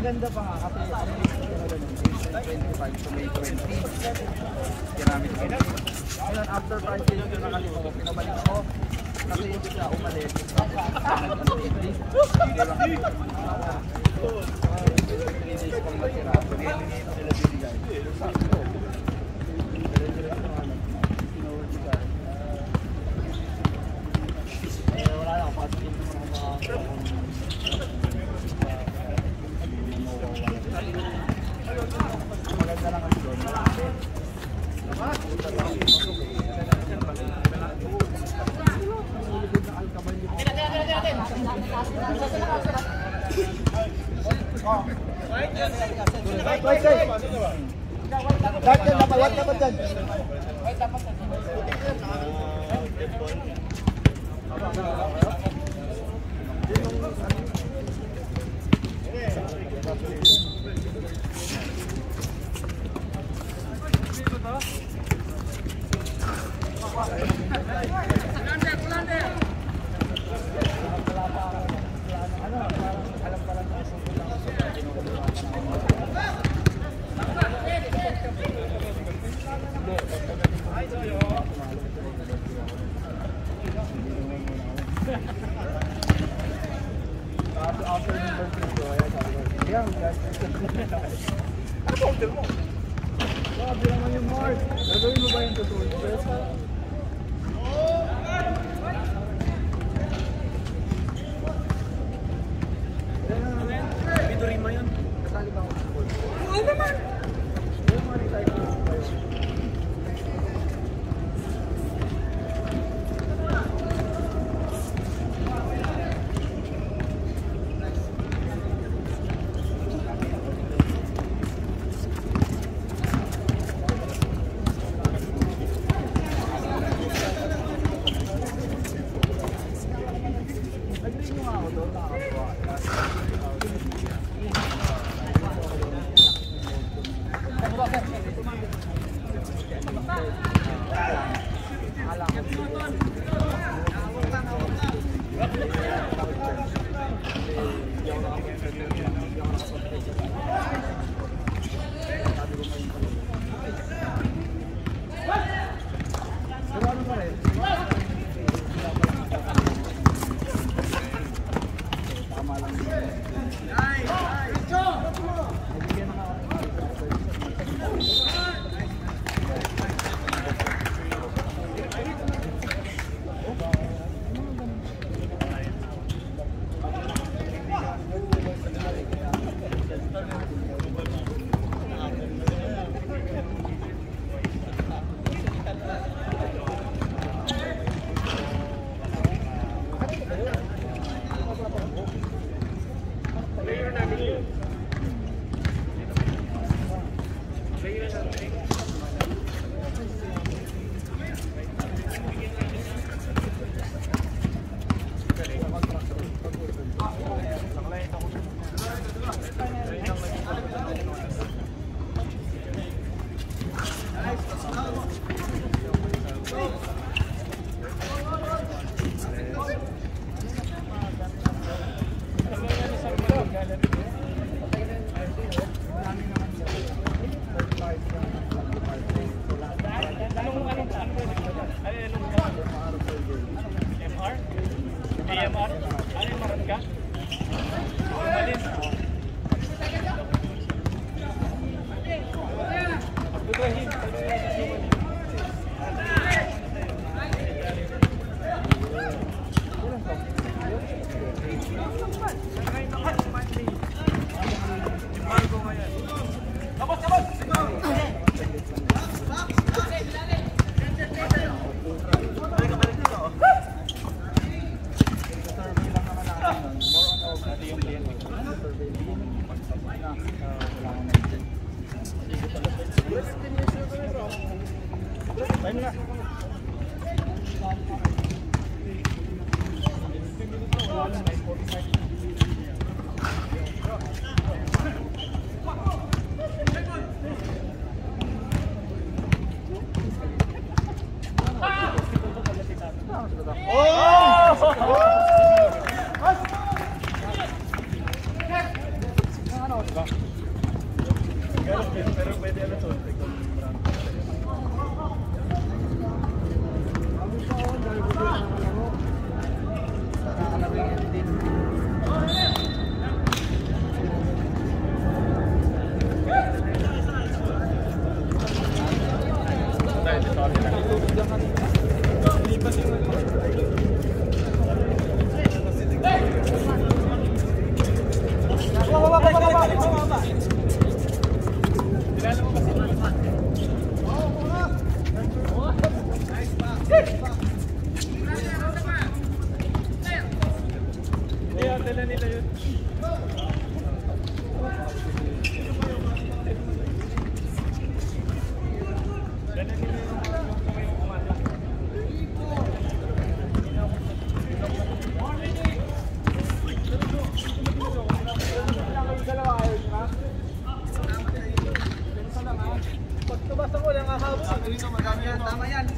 maganda pa nga kasi 25 to May 20. Ginamit ko. Ngayon, after 5 days ko nakalito ko, pinabalik ako. Kasi yung bigla umalis. Tapos, 3 days pang matira. Ngayon, sila binigay. Sakto. Wala na, pasok yung maganda lang kasi doon. Malapit. Ano order mo? Grabe naman yung Mark. Gagawin mo ba yung tutorial? Biturin mo yun. Kasali ba ako sa board? Oo naman! Yung mga recycling ba yun? ano. Pero pwede ano to. Tama yan.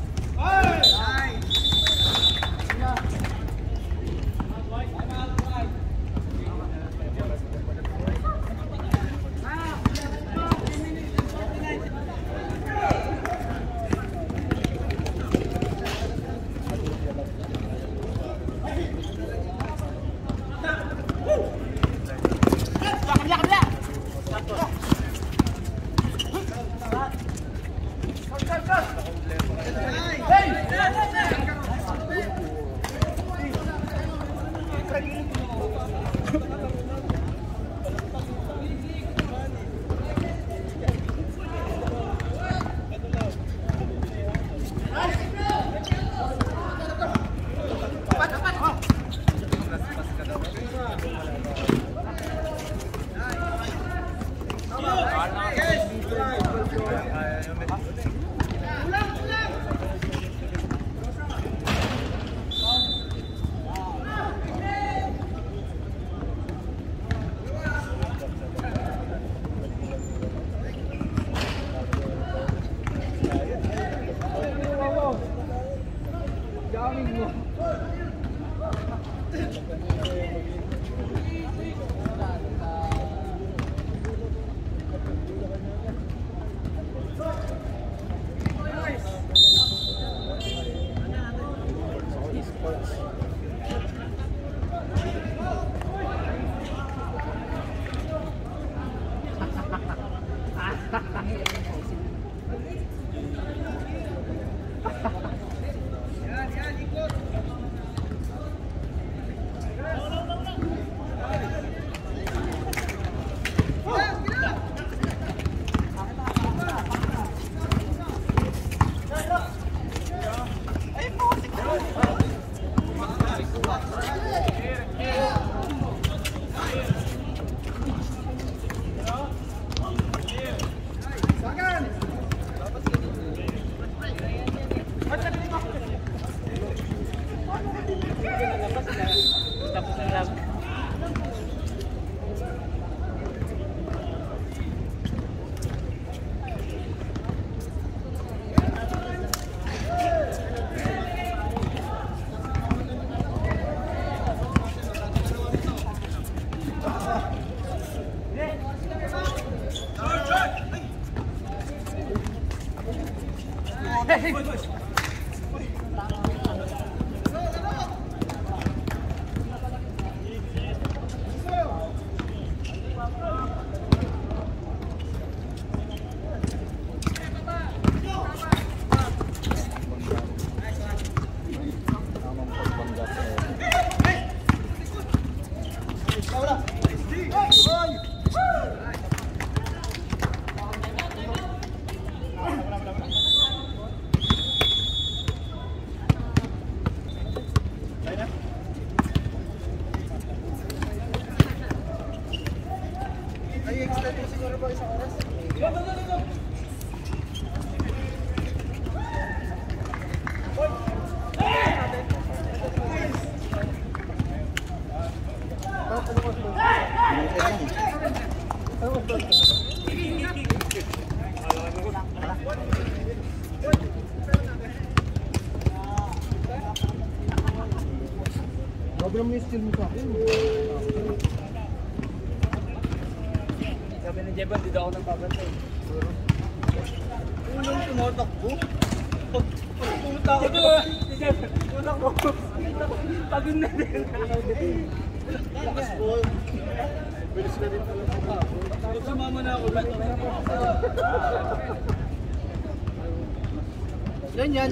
Grabe naman yung skill mo sa akin. Sabi ni Jeban, dito ako nagpapantay. Ano yung tumatakbo? Pag pumunta ako doon, pumunta ko. Pagin na din. Lakas po. Bilis na rin talaga. Pag sumama na ako, yan yan.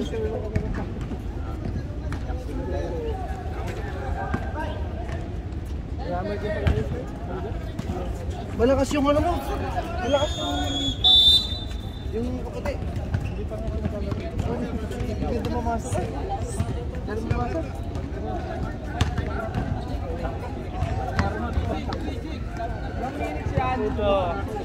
Malakas yung ano mo. Malakas yung kaputi. Hindi pa nga sinasabi. Hindi ito mamasok. Dali mo mamasok. Ilang minutes yan? Ito.